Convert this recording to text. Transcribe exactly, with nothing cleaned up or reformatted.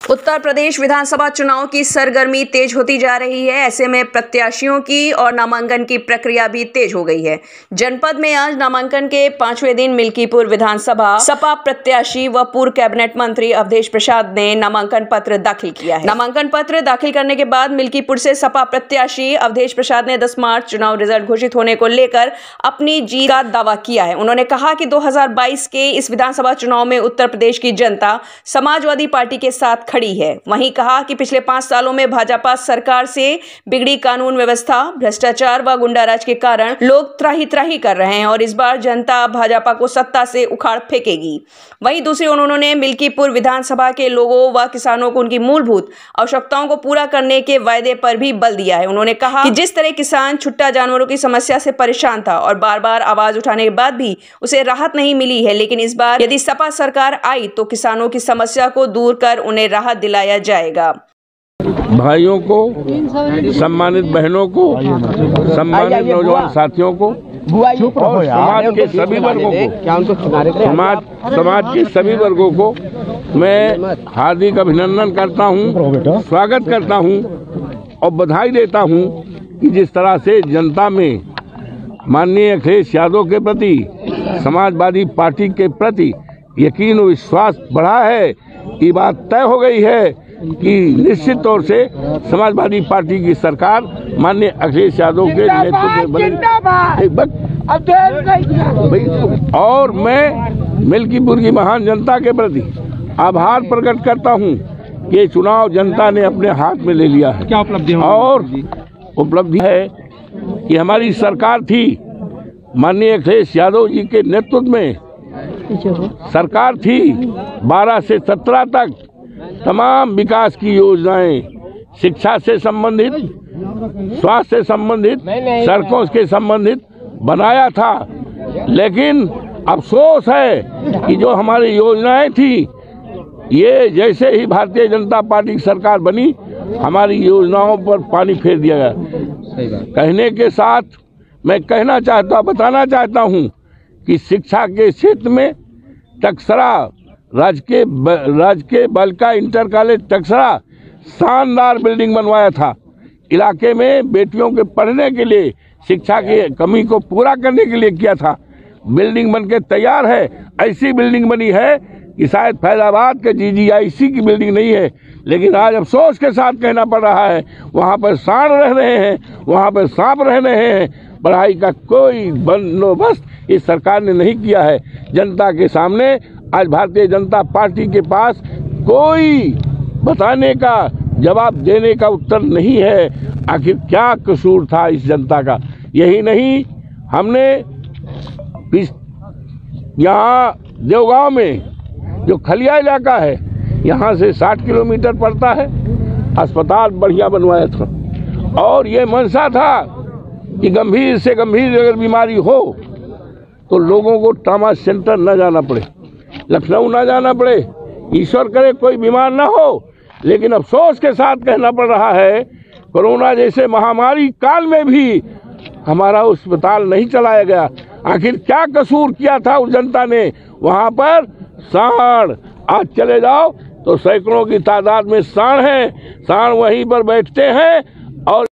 उत्तर प्रदेश विधानसभा चुनाव की सरगर्मी तेज होती जा रही है। ऐसे में प्रत्याशियों की और नामांकन की प्रक्रिया भी तेज हो गई है। जनपद में आज नामांकन के पांचवें दिन मिल्कीपुर विधानसभा सपा प्रत्याशी व पूर्व कैबिनेट मंत्री अवधेश प्रसाद ने नामांकन पत्र दाखिल किया है। नामांकन पत्र दाखिल करने के बाद मिल्कीपुर से सपा प्रत्याशी अवधेश प्रसाद ने दस मार्च चुनाव रिजल्ट घोषित होने को लेकर अपनी जीत का दावा किया है। उन्होंने कहा कि दो हजार बाईस के इस विधानसभा चुनाव में उत्तर प्रदेश की जनता समाजवादी पार्टी के साथ खड़ी है। वहीं कहा कि पिछले पांच सालों में भाजपा सरकार से बिगड़ी कानून व्यवस्था, भ्रष्टाचार व गुंडाराज के कारण लोग त्राही त्राही कर रहे हैं और इस बार जनता भाजपा को सत्ता से उखाड़ फेंकेगी। वहीं दूसरी ओर उन्होंने मिल्कीपुर विधानसभा के लोगों व किसानों को उनकी मूलभूत आवश्यकताओं को पूरा करने के वायदे पर भी बल दिया है। उन्होंने कहा कि जिस तरह किसान छुट्टा जानवरों की समस्या से परेशान था और बार बार आवाज उठाने के बाद भी उसे राहत नहीं मिली है, लेकिन इस बार यदि सपा सरकार आई तो किसानों की समस्या को दूर कर उन्हें राहत दिलाया जाएगा। भाइयों को, सम्मानित बहनों को, सम्मानित नौजवान साथियों को और समाज के सभी वर्गों को समाज समाज के सभी वर्गों को मैं हार्दिक अभिनंदन करता हूं, स्वागत करता हूं और बधाई देता हूं कि जिस तरह से जनता में माननीय अखिलेश यादव के प्रति, समाजवादी पार्टी के प्रति यकीन और विश्वास बढ़ा है। ये बात तय हो गई है कि निश्चित तौर से समाजवादी पार्टी की सरकार माननीय अखिलेश यादव के नेतृत्व में बनेगी। और मैं मिल्कीपुर की महान जनता के प्रति आभार प्रकट करता हूं कि ये चुनाव जनता ने अपने हाथ में ले लिया है। क्या उपलब्धि और उपलब्धि है कि हमारी सरकार थी, माननीय अखिलेश यादव जी के नेतृत्व में सरकार थी। बारह से सत्रह तक तमाम विकास की योजनाएं, शिक्षा से संबंधित, स्वास्थ्य से संबंधित, सड़कों के संबंधित बनाया था। लेकिन अफसोस है कि जो हमारी योजनाएं थी, ये जैसे ही भारतीय जनता पार्टी की सरकार बनी, हमारी योजनाओं पर पानी फेर दिया गया। कहने के साथ मैं कहना चाहता बताना चाहता हूं कि शिक्षा के क्षेत्र में टकसरा राजकीय राजकीय बालिका इंटर कॉलेज टकसरा शानदार बिल्डिंग बनवाया था। इलाके में बेटियों के पढ़ने के लिए, शिक्षा की कमी को पूरा करने के लिए किया था। बिल्डिंग बनके तैयार है। ऐसी बिल्डिंग बनी है कि शायद फैजाबाद के जी जी आई सी की बिल्डिंग नहीं है, लेकिन आज अफसोस के साथ कहना पड़ रहा है वहाँ पर सांड रह रहे हैं, वहाँ पर सांप रह रहे हैं। पढ़ाई का कोई बंदोबस्त इस सरकार ने नहीं किया है। जनता के सामने आज भारतीय जनता पार्टी के पास कोई बताने का, जवाब देने का उत्तर नहीं है। आखिर क्या कसूर था इस जनता का। यही नहीं, हमने यहाँ देवगांव में जो खलिया इलाका है, यहाँ से साठ किलोमीटर पड़ता है, अस्पताल बढ़िया बनवाया था। और ये मंशा था कि गंभीर से गंभीर अगर बीमारी हो तो लोगों को ट्रामा सेंटर न जाना पड़े, लखनऊ न जाना पड़े। ईश्वर करे कोई बीमार ना हो, लेकिन अफसोस के साथ कहना पड़ रहा है कोरोना जैसे महामारी काल में भी हमारा अस्पताल नहीं चलाया गया। आखिर क्या कसूर किया था उस जनता ने। वहाँ पर सांड, आज चले जाओ तो सैकड़ों की तादाद में सांड हैं, सांड वहीं पर बैठते हैं और